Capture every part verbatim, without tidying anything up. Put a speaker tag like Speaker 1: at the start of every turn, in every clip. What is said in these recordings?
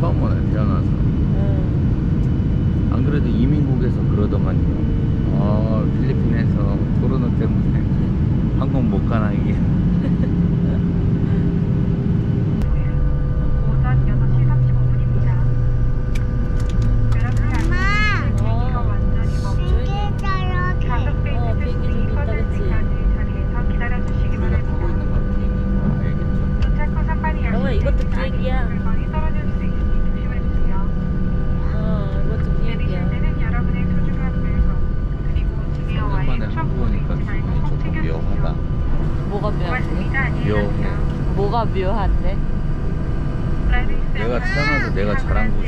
Speaker 1: 처음 오네, 태어나서.
Speaker 2: 응.
Speaker 1: 안 그래도 이민국에서 그러더만요. 어, 필리핀에서 코로나 때문에 한국 못 가나 이게.
Speaker 3: 오전 여섯 시 삼십오 분입니다. 여러분의 안전벨트가 완전히 멈추고 좌석 벨트 패스팅이 꺼질 때까지 자리에서 기다려주시기
Speaker 1: 우리가 타고
Speaker 3: 바랍니다.
Speaker 1: 있는 건 비행기인 거 알겠죠?
Speaker 3: 도착 후 선반이
Speaker 2: 영호야, 이것도
Speaker 3: 열릴 때
Speaker 2: 비행기야.
Speaker 3: 물건이 떨어질 수 있으니 조심해주세요.
Speaker 2: 어, 이것도
Speaker 3: 내리실
Speaker 2: 비행기야.
Speaker 3: 때는 여러분의 소중한 물건 그리고 주니어와의
Speaker 1: 오랜만에
Speaker 3: 추억
Speaker 1: 한국 오니까
Speaker 3: 잊지 말고
Speaker 1: 기분이
Speaker 3: 꼭
Speaker 1: 조금
Speaker 3: 챙겨주세요.
Speaker 1: 묘하다.
Speaker 2: 뭐가 묘한데?
Speaker 3: 고맙습니다. 안녕히
Speaker 1: 묘해.
Speaker 3: 가세요.
Speaker 2: 뭐가 묘한데?
Speaker 1: 내가 태어나서 내가 자란 곳이.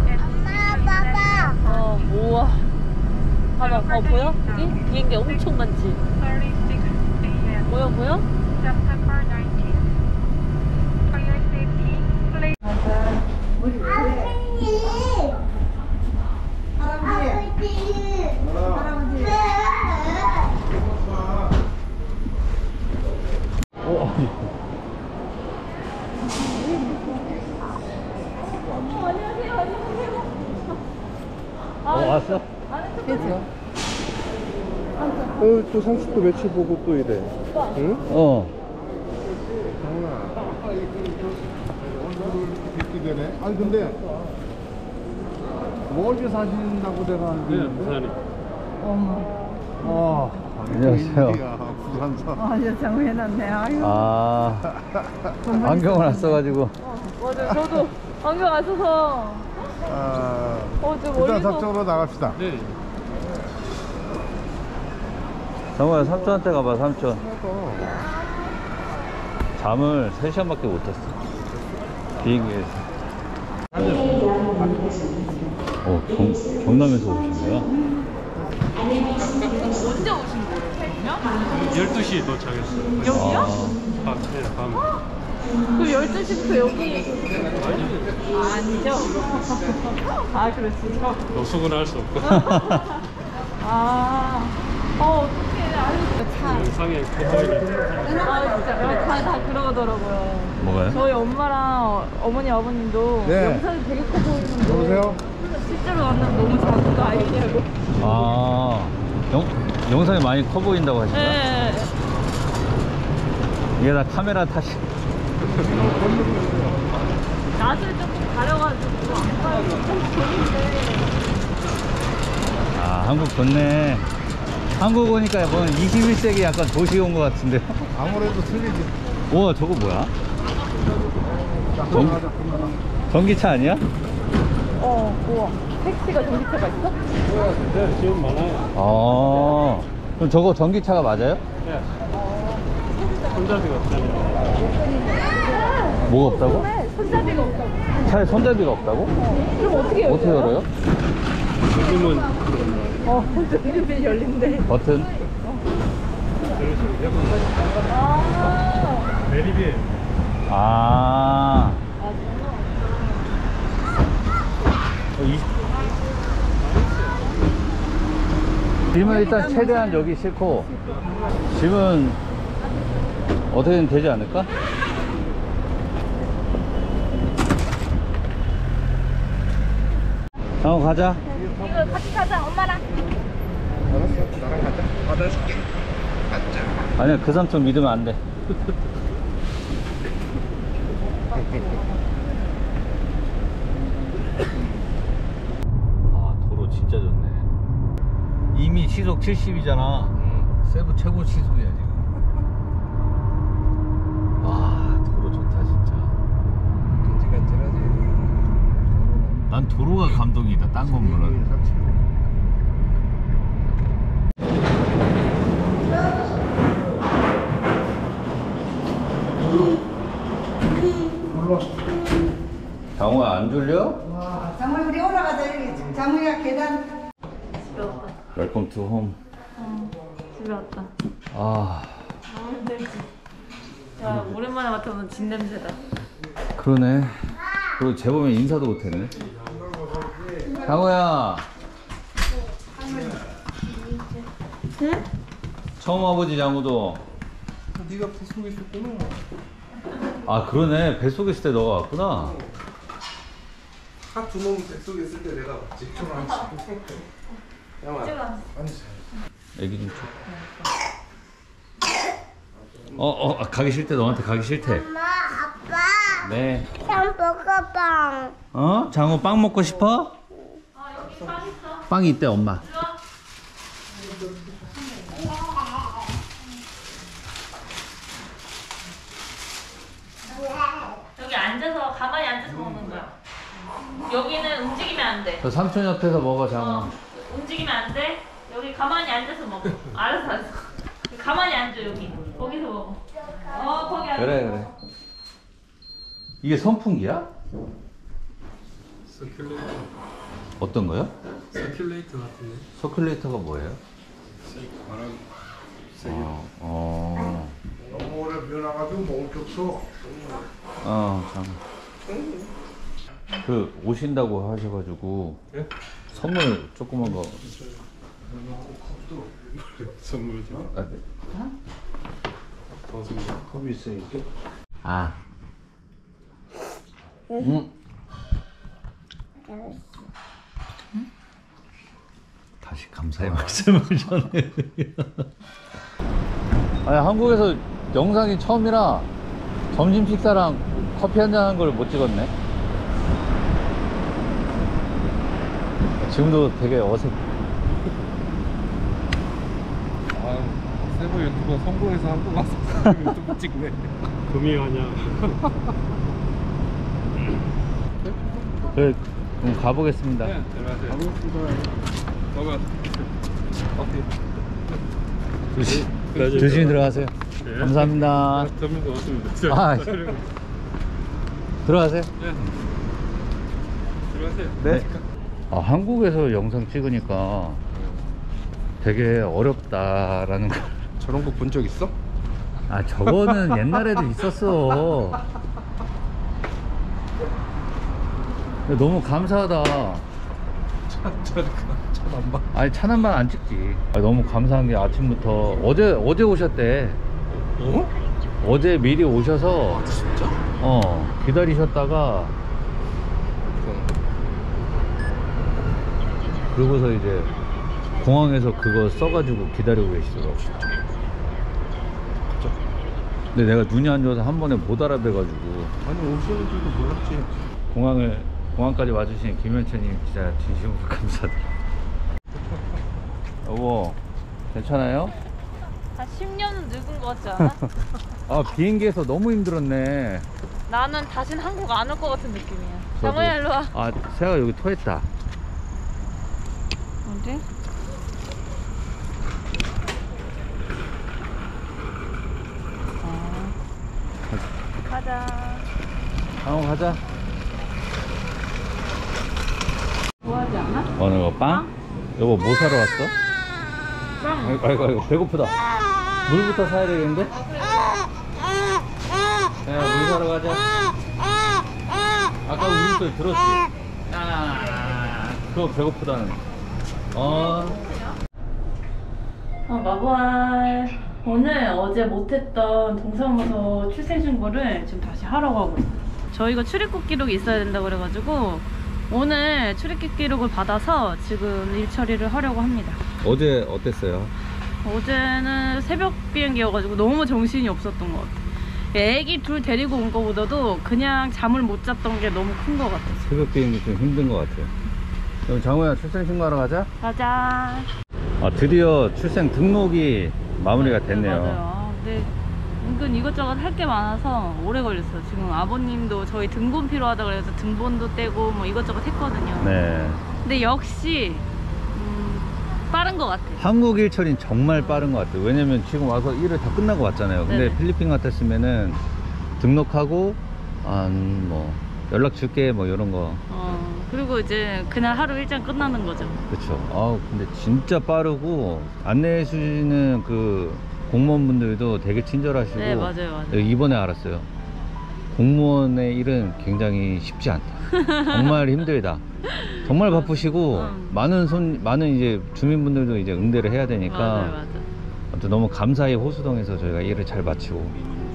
Speaker 2: 어, 우와. 봐봐, 어, 보여? 여기? 비행기 엄청 많지? 보여, 보여?
Speaker 3: September nineteenth. For your safety, please.
Speaker 1: 어, 왔어?
Speaker 2: 그죠?
Speaker 4: 어, 또 삼십 도 며칠 보고 또 이래. 응?
Speaker 1: 어.
Speaker 4: 장훈아. 이렇게 되네. 아니, 근데, 멀리 사신다고 내가. 네, 부산이.
Speaker 5: 어머.
Speaker 4: 아,
Speaker 1: 안녕하세요.
Speaker 4: 부산사.
Speaker 5: 아, 이제 장해놨네. 아유.
Speaker 1: 아, 안경을 안 써가지고.
Speaker 2: 맞아, 저도 안경 안 써서.
Speaker 4: 아,
Speaker 2: 어, 저
Speaker 4: 일단
Speaker 2: 멀리서.
Speaker 4: 서쪽으로 나갑시다. 네.
Speaker 1: 정우야, 삼촌한테 가봐, 삼촌. 잠을 세 시간밖에 못 잤어. 비행기에서. 어, 경, 경남에서 오신 거야?
Speaker 2: 언제 오신 거예요?
Speaker 6: 열두 시에 도착했어요.
Speaker 2: 여기요?
Speaker 6: 밤, 네, 밤.
Speaker 2: 그럼 열두 시부터 여기.
Speaker 6: 아니요.
Speaker 2: 아, 아니죠? 아, 그렇지죠.
Speaker 6: 노숙은 할 수 없고.
Speaker 2: 아, 어, 어떡해. 아유, 차.
Speaker 6: 영상에 포토를.
Speaker 2: 아, 진짜. 다, 다 그러더라고요.
Speaker 1: 뭐가요?
Speaker 2: 저희 엄마랑 어머니, 아버님도
Speaker 4: 네.
Speaker 2: 영상이 되게 커 보이는데.
Speaker 4: 여보세요?
Speaker 2: 실제로 만나면 너무 작은 거 아니냐고.
Speaker 1: 아, 영, 영상이 많이 커 보인다고 하신 거야?
Speaker 2: 네.
Speaker 1: 이게 다 카메라 탓이.
Speaker 2: 낯을 조금 가려가지고 안 가요. 좀 보이는데.
Speaker 1: 아, 한국 좋네. 한국 오니까 뭐 이십일 세기 약간 도시 온 것 같은데.
Speaker 4: 아무래도 틀리지.
Speaker 1: 우와, 저거 뭐야? 전, 전기차 아니야?
Speaker 2: 어, 우와. 택시가 전기차가 있어?
Speaker 6: 네, 지금 많아요.
Speaker 1: 아, 그럼 저거 전기차가 맞아요?
Speaker 6: 네. 손잡이가 없잖아요.
Speaker 1: 뭐가 없다고?
Speaker 2: 네, 손잡이가 없다고.
Speaker 1: 차에 손잡이가 없다고?
Speaker 2: 그럼 어떻게 열어요?
Speaker 1: 어떻게 열어요?
Speaker 6: 요즘은
Speaker 2: 어, 손잡이는 열린대.
Speaker 1: 버튼?
Speaker 2: 아,
Speaker 6: 대리비에
Speaker 1: 아. 어, 이... 짐은 일단 최대한 여기 싣고 짐은 어떻게든 되지 않을까? 어, 가자.
Speaker 2: 이거 같이 가자, 엄마랑.
Speaker 4: 알았어, 나랑 가자. 받아줄게. 가자.
Speaker 1: 아니야, 그 삼촌 믿으면 안 돼. 아, 도로 진짜 좋네. 이미 시속 칠십이잖아. 세부 최고 시속이야 지금. 와, 도로 좋다 진짜.
Speaker 4: 간질간질하지.
Speaker 1: 난 도로가 감동이다. 딴 건 몰라. 장호야, 안 졸려?
Speaker 5: 와, 장모이 우리 올라가자. 여기 장모이가 계단.
Speaker 2: 집에 왔다.
Speaker 1: 웰컴 투 홈.
Speaker 2: 어, 집에 왔다.
Speaker 1: 아,
Speaker 2: 아, 힘들지. 야, 오랜만에 맡아보는 진 냄새다.
Speaker 1: 그러네. 그리고 재범이 인사도 못했네. 장호야.
Speaker 2: 응?
Speaker 1: 처음 와보지, 장호도.
Speaker 4: 네가 뱃속에 있었구나.
Speaker 1: 아, 그러네. 뱃속에 있을 때 너가 왔구나.
Speaker 4: 차 두 놈 뱃속에 있을 때 내가 직접 안 치. 양아, 앉아.
Speaker 1: 애기 좀 줘. 어, 어, 가기 싫대. 너한테 가기 싫대.
Speaker 7: 엄마, 아빠.
Speaker 1: 네.
Speaker 7: 햄버거빵.
Speaker 1: 어? 장호 빵 먹고 싶어? 빵이 있대, 엄마.
Speaker 2: 여기 앉아서 가만히 앉아서 먹는 거야. 여기는 움직이면 안 돼.
Speaker 1: 저 삼촌 옆에서 먹어, 장호.
Speaker 2: 어, 움직이면 안 돼. 여기 가만히 앉아서 먹어. 알았어, 알았어. 가만히 앉아 여기. 거기서 먹어. 어, 거기 앉아.
Speaker 1: 그래, 그래. 이게 선풍기야?
Speaker 6: 서큘레이터.
Speaker 1: 어떤 거요?
Speaker 6: 서큘레이터 같은데.
Speaker 1: 서큘레이터가 뭐예요?
Speaker 4: 바람
Speaker 1: 어, 어,
Speaker 4: 너무 오래 변화가지고 멍쳤어.
Speaker 1: 어, 장. 그 오신다고 하셔가지고
Speaker 6: 예?
Speaker 1: 선물 조그만 거.
Speaker 6: 선물 좀.
Speaker 1: 아, 네.
Speaker 6: 더 선물.
Speaker 4: 컵이 있어 이게.
Speaker 1: 아. 응. 다시 감사의 말씀을 전해. 아니 한국에서 영상이 처음이라 점심 식사랑 커피 한잔 한 걸 못 찍었네. 지금도 되게 어색.
Speaker 4: 아, 세부 유튜버 성공해서 한국 와서 유튜브 찍네.
Speaker 6: 금이 아니야.
Speaker 1: 그래, 그럼 가보겠습니다.
Speaker 6: 네, 들어가세요. 먹어. 커피.
Speaker 1: 조심,
Speaker 6: 네,
Speaker 1: 조심히 들어가세요.
Speaker 6: 네.
Speaker 1: 감사합니다.
Speaker 6: 전문 고맙습니다.
Speaker 1: 아, 들어가세요.
Speaker 6: 네. 들어가세요.
Speaker 1: 네. 아, 한국에서 영상 찍으니까 되게 어렵다라는 거.
Speaker 4: 저런 거 본 적 있어?
Speaker 1: 아, 저거는 옛날에도 있었어. 너무 감사하다.
Speaker 4: 차차차안 봐.
Speaker 1: 아니, 차난반 안 찍지. 아, 너무 감사한 게 아침부터 어제 어제 오셨대.
Speaker 4: 어?
Speaker 1: 어제 미리 오셔서
Speaker 4: 진짜?
Speaker 1: 어 기다리셨다가 그러고서 이제 공항에서 그거 써가지고 기다리고 계시더라고. 근데 내가 눈이 안 좋아서 한 번에 못 알아뵈가지고
Speaker 4: 아니 오시는 줄도 몰랐지.
Speaker 1: 공항을 공항까지 와주신 김현채님 진짜 진심으로 감사드립니다. 여보 괜찮아요?
Speaker 2: 한 십 년은 늙은 거 같지 않아?
Speaker 1: 아 비행기에서 너무 힘들었네.
Speaker 2: 나는 다신 한국 안 올 것 같은 느낌이야.
Speaker 1: 저도.
Speaker 2: 장호야 일로 와.
Speaker 1: 아 새가 여기 토했다.
Speaker 2: 어디? 어. 가자.
Speaker 1: 강호 가자.
Speaker 2: 좋아하지 않아?
Speaker 1: 어느 거 빵? 여보 뭐 사러 왔어?
Speaker 2: 빵.
Speaker 1: 아이고 아이고, 아이고 배고프다. 물부터 사야 되겠는데? 야, 물 사러 가자. 아까 우리 소리 들었지? 아, 그거 배고프다는. 어.
Speaker 2: 어, 마부알. 오늘 어제 못했던 동사무소 출생신고를 지금 다시 하라고 하고 있어요. 저희가 출입국 기록이 있어야 된다고 그래가지고 오늘 출입국 기록을 받아서 지금 일 처리를 하려고 합니다.
Speaker 1: 어제 어땠어요?
Speaker 2: 어제는 새벽 비행기여가지고 너무 정신이 없었던 것 같아요. 애기 둘 데리고 온 거보다도 그냥 잠을 못 잤던 게 너무 큰 것 같아요.
Speaker 1: 새벽 비행기 좀 힘든 것 같아요. 그럼 장호야 출생신고하러 가자.
Speaker 2: 가자.
Speaker 1: 아 드디어 출생 등록이 마무리가 됐네요.
Speaker 2: 네, 맞아요. 근데 은근 이것저것 할 게 많아서 오래 걸렸어요. 지금 아버님도 저희 등본 필요하다 그래서 등본도 떼고 뭐 이것저것 했거든요.
Speaker 1: 네.
Speaker 2: 근데 역시 음, 빠른 것 같아요.
Speaker 1: 한국 일처리는 정말 빠른 것 같아요. 왜냐면 지금 와서 일을 다 끝나고 왔잖아요. 근데
Speaker 2: 네네.
Speaker 1: 필리핀 같았으면은 등록하고 한 뭐 연락 줄게 뭐 이런 거.
Speaker 2: 어, 그리고 이제 그날 하루 일정 끝나는 거죠.
Speaker 1: 그렇죠. 아 근데 진짜 빠르고 안내해 주시는 그 공무원분들도 되게 친절하시고.
Speaker 2: 네, 맞아요, 맞아요.
Speaker 1: 이번에 알았어요. 공무원의 일은 굉장히 쉽지 않다. 정말 힘들다. 정말 바쁘시고
Speaker 2: 음.
Speaker 1: 많은 손 많은 이제 주민분들도 이제 응대를 해야 되니까.
Speaker 2: 맞아요, 맞아요.
Speaker 1: 아무튼 너무 감사히 호수동에서 저희가 일을 잘 마치고